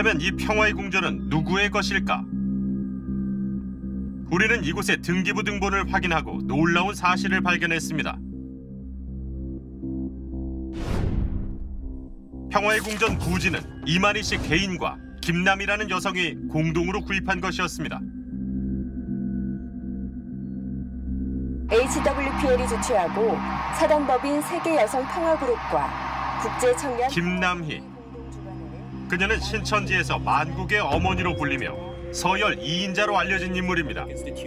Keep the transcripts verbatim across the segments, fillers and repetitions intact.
그렇다면 이 평화의 궁전은 누구의 것일까? 우리는 이곳의 등기부 등본을 확인하고 놀라운 사실을 발견했습니다. 평화의 궁전 부지는 이만희 씨 개인과 김남희라는 여성이 공동으로 구입한 것이었습니다. 에이치더블유피엘이 주최하고 사단법인 세계여성평화그룹과 국제청년 김남희. 그녀는 신천지에서 만국의 어머니로 불리며 서열 이 인자로 알려진 인물입니다.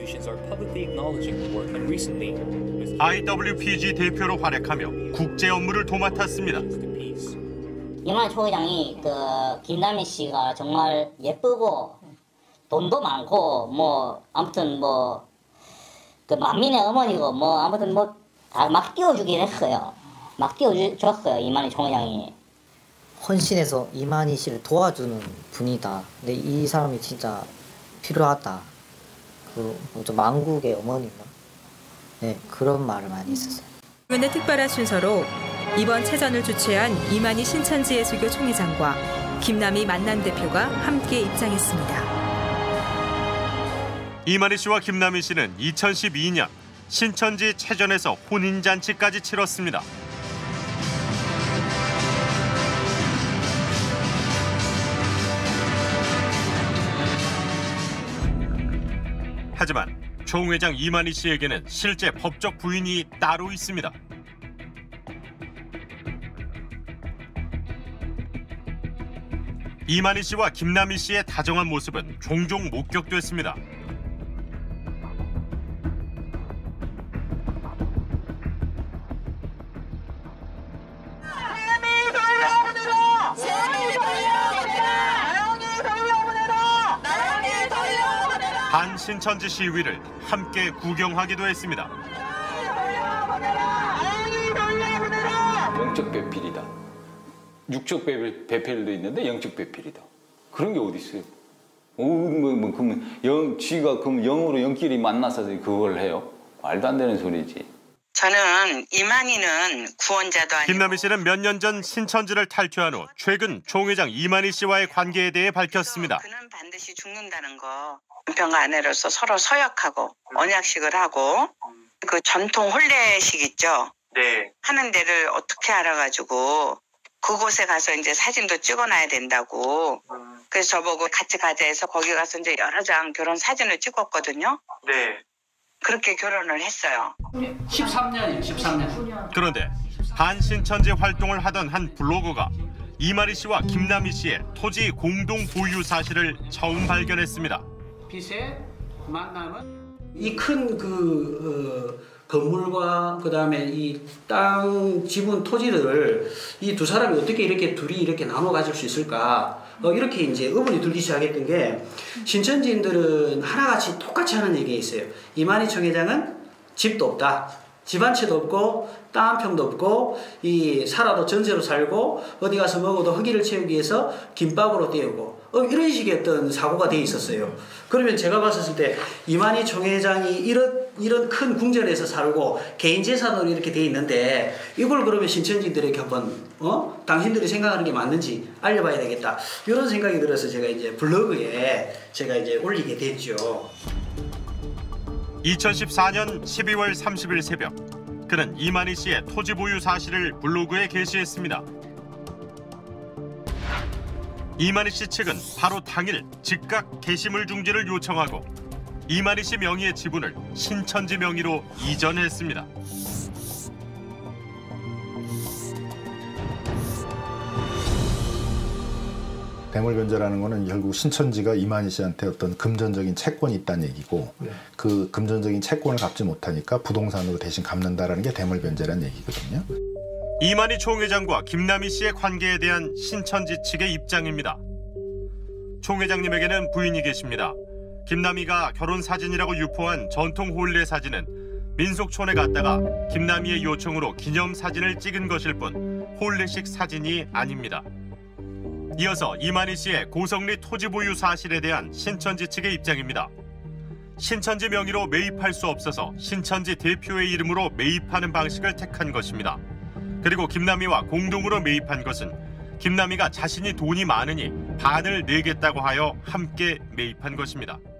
아이더블유피지 대표로 활약하며 국제 업무를 도맡았습니다. 이만희 총회장이 그 김남희 씨가 정말 예쁘고 돈도 많고 뭐 아무튼 뭐 그 만민의 어머니고 뭐 아무튼 뭐 다 막 띄워주긴 했어요. 막 띄워줬어요 이만희 총회장이. 헌신해서 이만희 씨를 도와주는 분이다. 근데 이 사람이 진짜 필요하다. 그 좀 만국의 어머니인가? 네, 그런 말을 많이 했었어요. 오늘의 특별한 순서로 이번 체전을 주최한 이만희 신천지예수교 총회장과 김남희 만남 대표가 함께 입장했습니다. 이만희 씨와 김남희 씨는 이천십이 년 신천지 체전에서 혼인잔치까지 치렀습니다. 하지만 총회장 이만희 씨에게는 실제 법적 부인이 따로 있습니다. 이만희 씨와 김남희 씨의 다정한 모습은 종종 목격됐습니다. 반신천지 시위를 함께 구경하기도 했습니다. 영적 배필이다. 육적 배필도 있는데 영적 배필이다. 그런 게 어디 있어요? 어, 뭐, 뭐, 그러면 영, 쥐가 그럼 영으로 영끼리 만나서 그걸 해요? 말도 안 되는 소리지. 저는 이만희는 구원자도 아니고. 김남희 씨는 몇 년 전 신천지를 탈퇴한 후 최근 총회장 이만희 씨와의 관계에 대해 밝혔습니다. 그는 반드시 죽는다는 거. 남편과 아내로서 서로 서약하고 언약식을 하고 그 전통 혼례식 있죠. 네. 하는 데를 어떻게 알아가지고 그곳에 가서 이제 사진도 찍어놔야 된다고. 음. 그래서 저보고 같이 가자 해서 거기 가서 이제 여러 장 결혼 사진을 찍었거든요. 네. 그렇게 결혼을 했어요. 십삼 년이에요. 십삼 년. 그런데 반신천지 활동을 하던 한 블로거가 이만희 씨와 김남희 씨의 토지 공동 보유 사실을 처음 발견했습니다. 빛의 만남은 이 큰 그 어, 건물과 그 다음에 이 땅, 지분, 토지를 이 두 사람이 어떻게 이렇게 둘이 이렇게 나눠 가질 수 있을까? 어, 이렇게 이제 의문이 들기 시작했던 게 신천지인들은 하나같이 똑같이 하는 얘기가 있어요. 이만희 총회장은 집도 없다. 집 한 채도 없고 땅 한 평도 없고 이 살아도 전세로 살고 어디 가서 먹어도 허기를 채우기 위해서 김밥으로 때우고 어, 이런 식의 어떤 사고가 돼 있었어요. 그러면 제가 봤을 때 이만희 총회장이 이런 이런 큰 궁전에서 살고 개인 재산으로 이렇게 돼 있는데 이걸 그러면 신천지들에게 한번 어 당신들이 생각하는 게 맞는지 알려봐야 되겠다. 이런 생각이 들어서 제가 이제 블로그에 제가 이제 올리게 됐죠. 이천십사 년 십이월 삼십일 새벽 그는 이만희 씨의 토지 보유 사실을 블로그에 게시했습니다. 이만희 씨 측은 바로 당일 즉각 게시물 중지를 요청하고 이만희 씨 명의의 지분을 신천지 명의로 이전했습니다. 대물변제라는 거는 결국 신천지가 이만희 씨한테 어떤 금전적인 채권이 있다는 얘기고 네. 그 금전적인 채권을 갚지 못하니까 부동산으로 대신 갚는다라는 게 대물변제라는 얘기거든요. 이만희 총회장과 김남희 씨의 관계에 대한 신천지 측의 입장입니다. 총회장님에게는 부인이 계십니다. 김남희가 결혼 사진이라고 유포한 전통 혼례 사진은 민속촌에 갔다가 김남희의 요청으로 기념사진을 찍은 것일 뿐 혼례식 사진이 아닙니다. 이어서 이만희 씨의 고성리 토지 보유 사실에 대한 신천지 측의 입장입니다. 신천지 명의로 매입할 수 없어서 신천지 대표의 이름으로 매입하는 방식을 택한 것입니다. 그리고 김남희와 공동으로 매입한 것은 김남희가 자신이 돈이 많으니 반을 내겠다고 하여 함께 매입한 것입니다.